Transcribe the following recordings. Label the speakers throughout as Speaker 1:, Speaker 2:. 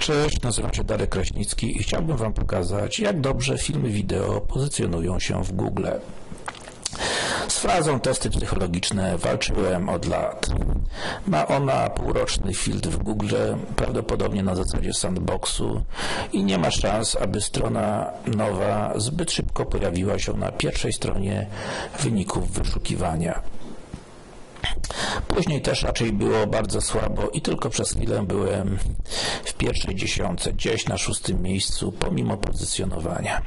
Speaker 1: Cześć, nazywam się Darek Kraśnicki i chciałbym Wam pokazać, jak dobrze filmy wideo pozycjonują się w Google. Z frazą testy psychologiczne walczyłem od lat. Ma ona półroczny filtr w Google, prawdopodobnie na zasadzie sandboxu i nie ma szans, aby strona nowa zbyt szybko pojawiła się na pierwszej stronie wyników wyszukiwania. Później też raczej było bardzo słabo i tylko przez chwilę byłem w pierwszej dziesiątce, gdzieś na 6. miejscu, pomimo pozycjonowania.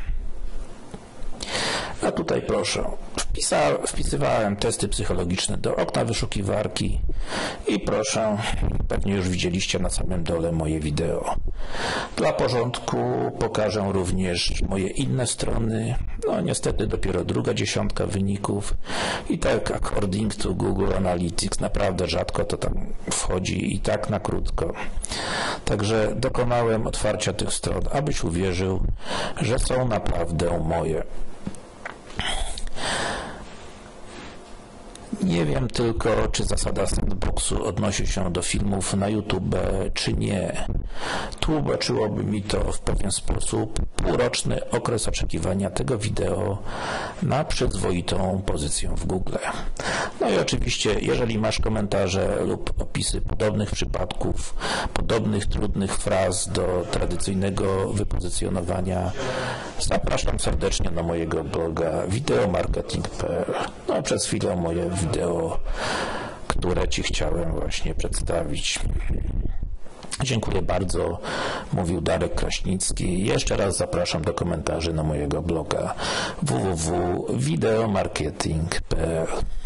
Speaker 1: A tutaj proszę, wpisywałem testy psychologiczne do okna wyszukiwarki i proszę, pewnie już widzieliście na samym dole moje wideo. Dla porządku pokażę również moje inne strony, no niestety dopiero druga dziesiątka wyników i tak according to Google Analytics naprawdę rzadko to tam wchodzi i tak na krótko. Także dokonałem otwarcia tych stron, abyś uwierzył, że są naprawdę moje. Nie wiem tylko, czy zasada sandboxu odnosi się do filmów na YouTube, czy nie. Tłumaczyłoby mi to w pewien sposób półroczny okres oczekiwania tego wideo na przyzwoitą pozycję w Google. No i oczywiście, jeżeli masz komentarze lub opisy podobnych przypadków, podobnych trudnych fraz do tradycyjnego wypozycjonowania, zapraszam serdecznie na mojego bloga wideomarketing.pl. No, przez chwilę moje wideo, które Ci chciałem właśnie przedstawić. Dziękuję bardzo, mówił Darek Kraśnicki. Jeszcze raz zapraszam do komentarzy na mojego bloga www.wideomarketing.pl.